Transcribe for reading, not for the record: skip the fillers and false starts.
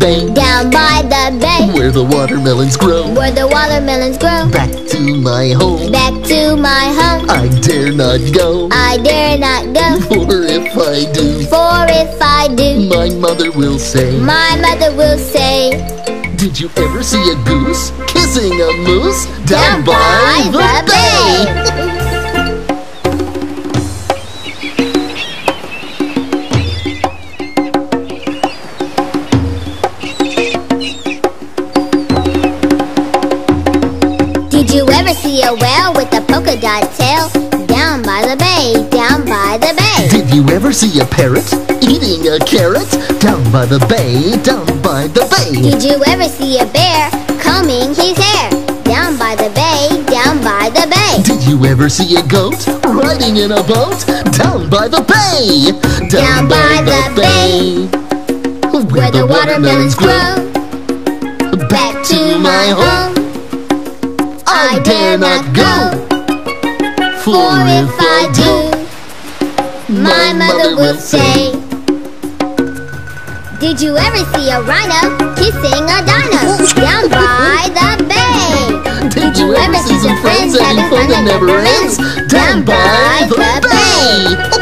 bay. Down by the bay. Where the watermelons grow. Where the watermelons grow. Back to my home. Back to my home. I dare not go. I dare not go. For if I do, For if I do, my mother will say, my mother will say, did you ever see a goose kissing a moose down by the bay? Did you ever see a whale with a polka dot tail? Down by the bay, down by the bay. Did you ever see a parrot eating a carrot down by the bay, down by the bay? Did you ever see a bear combing his hair? Down by the bay, down by the bay. Did you ever see a goat riding in a boat down by the bay, Down by the bay, where the watermelons grow. Back to my home, I dare not go. For if I do, my mother will say, did you ever see a rhino kissing a dino down by the bay? Did you ever see some friends having fun that never ends down by the bay?